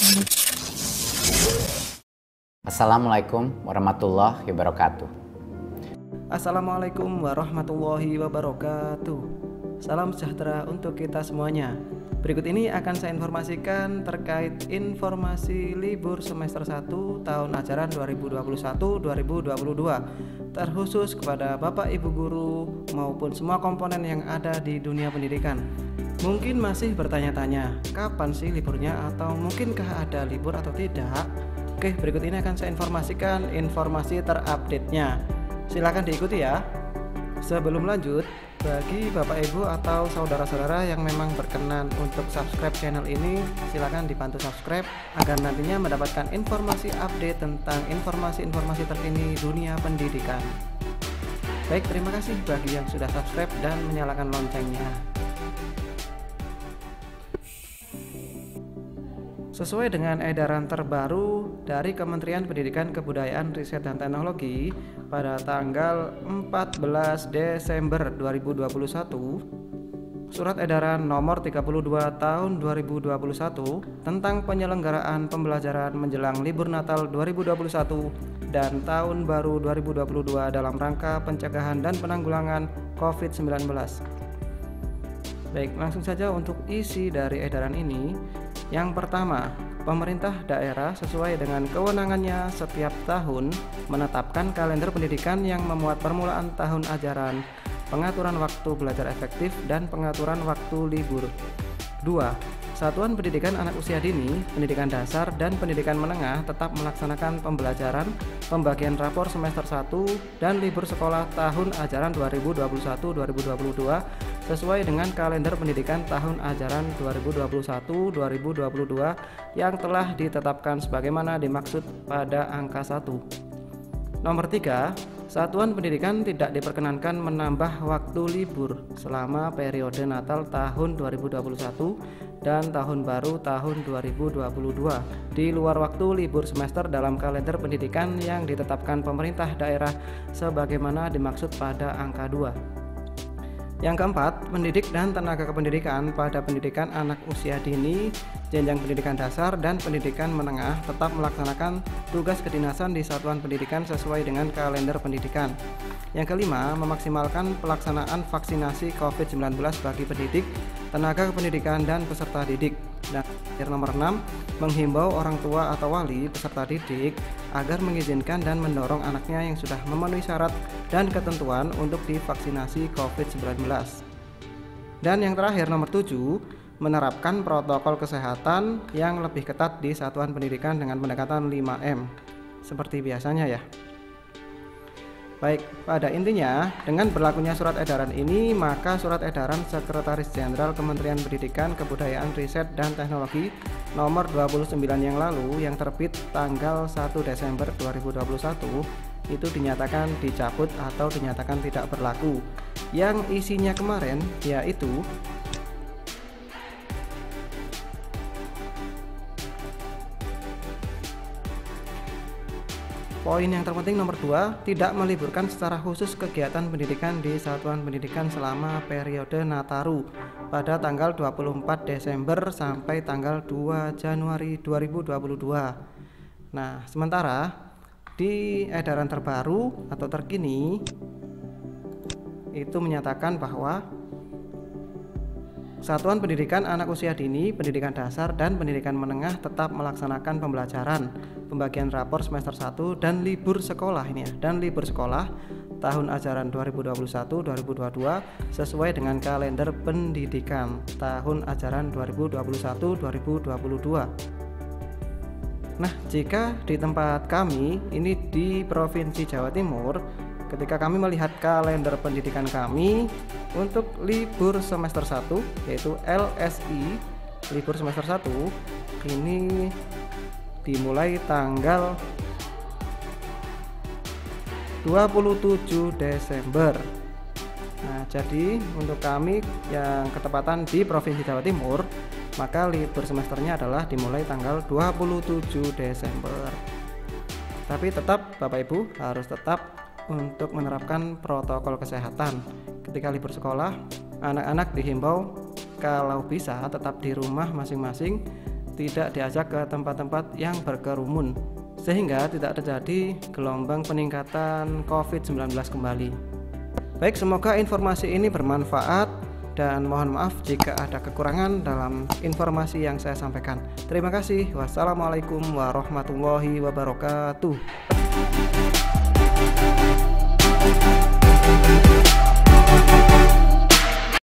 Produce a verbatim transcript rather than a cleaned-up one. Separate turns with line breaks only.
Assalamualaikum warahmatullahi wabarakatuh.
Assalamualaikum warahmatullahi wabarakatuh. Salam sejahtera untuk kita semuanya. Berikut ini akan saya informasikan terkait informasi libur semester satu tahun ajaran dua ribu dua puluh satu dua ribu dua puluh dua, terkhusus kepada Bapak Ibu guru maupun semua komponen yang ada di dunia pendidikan. Mungkin masih bertanya-tanya, kapan sih liburnya, atau mungkinkah ada libur atau tidak? Oke, berikut ini akan saya informasikan informasi terupdate-nya. Silakan diikuti ya. Sebelum lanjut, bagi Bapak Ibu atau saudara-saudara yang memang berkenan untuk subscribe channel ini, silakan dibantu subscribe agar nantinya mendapatkan informasi update tentang informasi-informasi terkini dunia pendidikan. Baik, terima kasih bagi yang sudah subscribe dan menyalakan loncengnya. Sesuai dengan edaran terbaru dari Kementerian Pendidikan, Kebudayaan, Riset dan Teknologi pada tanggal empat belas Desember dua ribu dua puluh satu, Surat Edaran Nomor tiga puluh dua Tahun dua ribu dua puluh satu tentang penyelenggaraan pembelajaran menjelang libur Natal dua ribu dua puluh satu dan Tahun Baru dua ribu dua puluh dua dalam rangka pencegahan dan penanggulangan covid sembilan belas. Baik, langsung saja untuk isi dari edaran ini. Yang pertama, pemerintah daerah sesuai dengan kewenangannya setiap tahun menetapkan kalender pendidikan yang memuat permulaan tahun ajaran, pengaturan waktu belajar efektif, dan pengaturan waktu libur. Dua, Satuan Pendidikan Anak Usia Dini, Pendidikan Dasar, dan Pendidikan Menengah tetap melaksanakan pembelajaran, pembagian rapor semester satu, dan libur sekolah tahun ajaran dua ribu dua puluh satu dua ribu dua puluh dua sesuai dengan kalender pendidikan tahun ajaran dua ribu dua puluh satu dua ribu dua puluh dua yang telah ditetapkan sebagaimana dimaksud pada angka satu. Nomor tiga, Satuan Pendidikan tidak diperkenankan menambah waktu libur selama periode Natal tahun dua ribu dua puluh satu dan Tahun Baru tahun dua ribu dua puluh dua di luar waktu libur semester dalam kalender pendidikan yang ditetapkan pemerintah daerah sebagaimana dimaksud pada angka dua. Yang keempat, pendidik dan tenaga kependidikan pada pendidikan anak usia dini, jenjang pendidikan dasar, dan pendidikan menengah tetap melaksanakan tugas kedinasan di satuan pendidikan sesuai dengan kalender pendidikan. Yang kelima, memaksimalkan pelaksanaan vaksinasi covid sembilan belas bagi pendidik, tenaga kependidikan, dan peserta didik. Dan nomor enam, menghimbau orang tua atau wali peserta didik agar mengizinkan dan mendorong anaknya yang sudah memenuhi syarat dan ketentuan untuk divaksinasi covid sembilan belas. Dan yang terakhir nomor tujuh, menerapkan protokol kesehatan yang lebih ketat di satuan pendidikan dengan pendekatan lima M seperti biasanya ya. Baik, pada intinya dengan berlakunya surat edaran ini, maka surat edaran Sekretaris Jenderal Kementerian Pendidikan, Kebudayaan, Riset dan Teknologi nomor dua puluh sembilan yang lalu yang terbit tanggal satu Desember dua ribu dua puluh satu itu dinyatakan dicabut atau dinyatakan tidak berlaku. Yang isinya kemarin yaitu poin yang terpenting nomor dua, tidak meliburkan secara khusus kegiatan pendidikan di satuan pendidikan selama periode Nataru pada tanggal dua puluh empat Desember sampai tanggal dua Januari dua ribu dua puluh dua. Nah, sementara di edaran terbaru atau terkini itu menyatakan bahwa Satuan Pendidikan Anak Usia Dini, Pendidikan Dasar, dan Pendidikan Menengah tetap melaksanakan pembelajaran, pembagian rapor semester satu, dan libur sekolah ini ya, dan libur sekolah tahun ajaran dua ribu dua puluh satu dua ribu dua puluh dua sesuai dengan kalender pendidikan tahun ajaran dua ribu dua puluh satu dua ribu dua puluh dua. Nah, jika di tempat kami ini di Provinsi Jawa Timur, ketika kami melihat kalender pendidikan kami untuk libur semester satu yaitu L S I, libur semester satu ini dimulai tanggal dua puluh tujuh Desember. Nah, jadi untuk kami yang ketepatan di Provinsi Jawa Timur, maka libur semesternya adalah dimulai tanggal dua puluh tujuh Desember. Tapi tetap Bapak Ibu harus tetap untuk menerapkan protokol kesehatan. Ketika libur sekolah, anak-anak dihimbau kalau bisa tetap di rumah masing-masing tidak diajak ke tempat-tempat yang berkerumun, sehingga tidak terjadi gelombang peningkatan covid sembilan belas kembali. Baik, semoga informasi ini bermanfaat dan mohon maaf jika ada kekurangan dalam informasi yang saya sampaikan. Terima kasih. Wassalamualaikum warahmatullahi wabarakatuh.